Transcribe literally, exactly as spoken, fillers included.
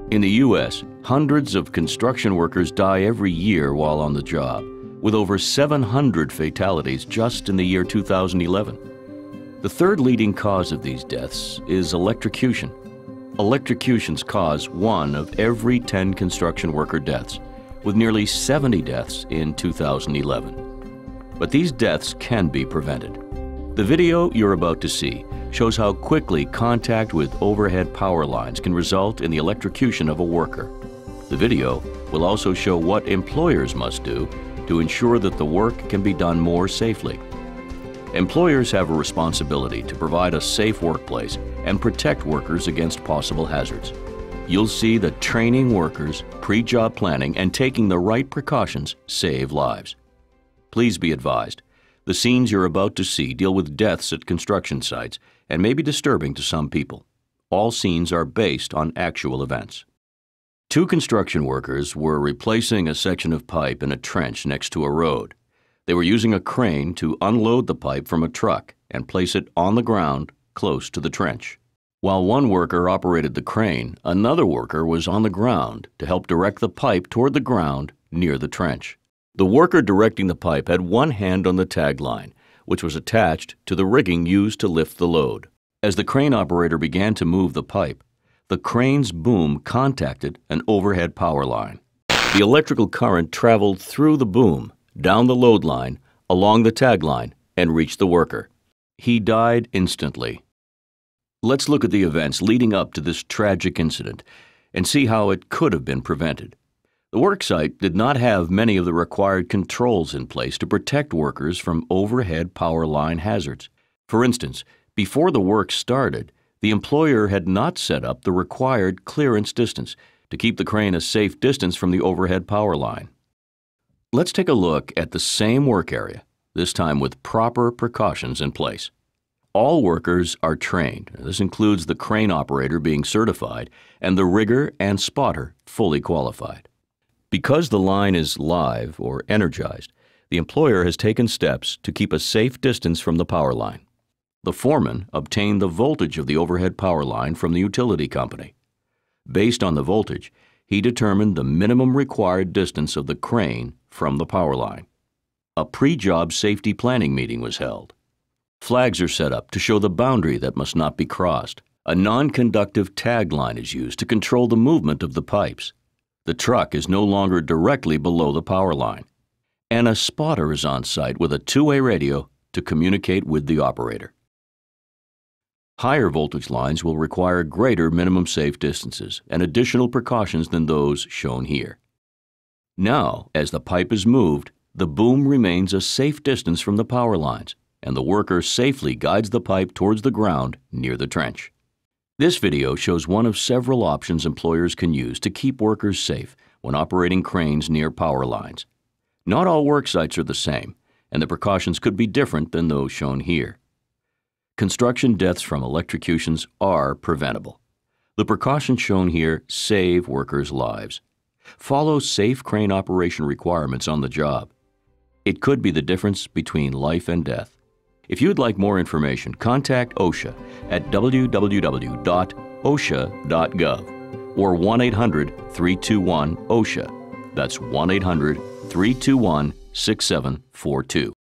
In the U S, hundreds of construction workers die every year while on the job, with over seven hundred fatalities just in the year two thousand eleven. The third leading cause of these deaths is electrocution. Electrocutions cause one of every ten construction worker deaths, with nearly seventy deaths in two thousand eleven. But these deaths can be prevented. The video you're about to see shows how quickly contact with overhead power lines can result in the electrocution of a worker. The video will also show what employers must do to ensure that the work can be done more safely. Employers have a responsibility to provide a safe workplace and protect workers against possible hazards. You'll see that training workers, pre-job planning, and taking the right precautions save lives. Please be advised, the scenes you're about to see deal with deaths at construction sites and may be disturbing to some people. All scenes are based on actual events. Two construction workers were replacing a section of pipe in a trench next to a road. They were using a crane to unload the pipe from a truck and place it on the ground close to the trench. While one worker operated the crane, another worker was on the ground to help direct the pipe toward the ground near the trench. The worker directing the pipe had one hand on the tag line, which was attached to the rigging used to lift the load. As the crane operator began to move the pipe, the crane's boom contacted an overhead power line. The electrical current traveled through the boom, down the load line, along the tag line, and reached the worker. He died instantly. Let's look at the events leading up to this tragic incident and see how it could have been prevented. The worksite did not have many of the required controls in place to protect workers from overhead power line hazards. For instance, before the work started, the employer had not set up the required clearance distance to keep the crane a safe distance from the overhead power line. Let's take a look at the same work area, this time with proper precautions in place. All workers are trained. This includes the crane operator being certified and the rigger and spotter fully qualified. Because the line is live or energized, the employer has taken steps to keep a safe distance from the power line. The foreman obtained the voltage of the overhead power line from the utility company. Based on the voltage, he determined the minimum required distance of the crane from the power line. A pre-job safety planning meeting was held. Flags are set up to show the boundary that must not be crossed. A non-conductive tag line is used to control the movement of the pipes. The truck is no longer directly below the power line. And a spotter is on site with a two-way radio to communicate with the operator. Higher voltage lines will require greater minimum safe distances and additional precautions than those shown here. Now, as the pipe is moved, the boom remains a safe distance from the power lines, and the worker safely guides the pipe towards the ground near the trench. This video shows one of several options employers can use to keep workers safe when operating cranes near power lines. Not all work sites are the same, and the precautions could be different than those shown here. Construction deaths from electrocutions are preventable. The precautions shown here save workers' lives. Follow safe crane operation requirements on the job. It could be the difference between life and death. If you'd like more information, contact OSHA at w w w dot osha dot gov or one eight hundred, three two one, OSHA. That's one eight hundred, three two one, six seven four two.